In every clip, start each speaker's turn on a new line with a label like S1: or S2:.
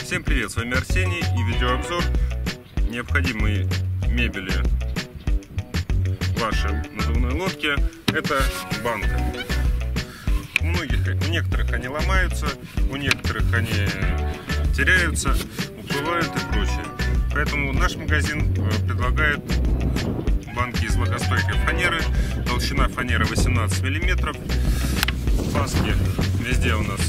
S1: Всем привет, с вами Арсений и видеообзор необходимой мебели вашей надувной лодки. Это банка. У некоторых они ломаются, у некоторых они теряются, уплывают и прочее. Поэтому наш магазин предлагает банки из влагостойкой фанеры. Толщина фанеры 18 мм. Паски везде у нас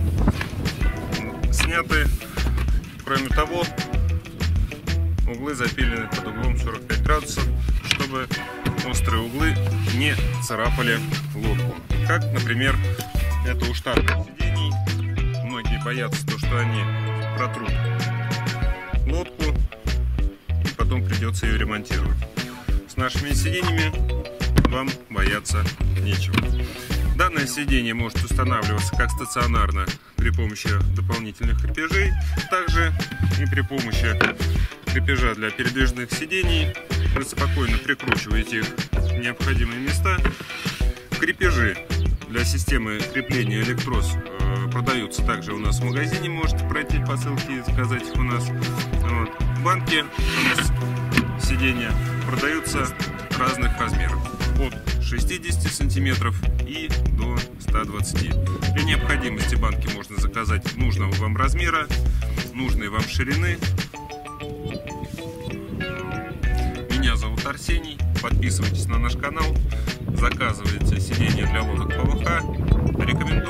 S1: сняты. Кроме того, углы запилены под углом 45 градусов, чтобы острые углы не царапали лодку. Как, например, это у штатных сидений. Многие боятся, что они протрут лодку и потом придется ее ремонтировать. С нашими сиденьями вам бояться нечего. Данное сиденье может устанавливаться как стационарно при помощи дополнительных крепежей, также и при помощи крепежа для передвижных сидений. Вы спокойно прикручиваете их в необходимые места. Крепежи для системы крепления электрос продаются также у нас в магазине. Можете пройти по ссылке и заказать их у нас. Вот. Банки у нас сиденья продаются разных размеров. От 60 сантиметров и до 120. При необходимости банки можно заказать нужного вам размера, нужной вам ширины. Меня зовут Арсений. Подписывайтесь на наш канал, заказывайте сиденья для лодок ПВХ. Рекомендую.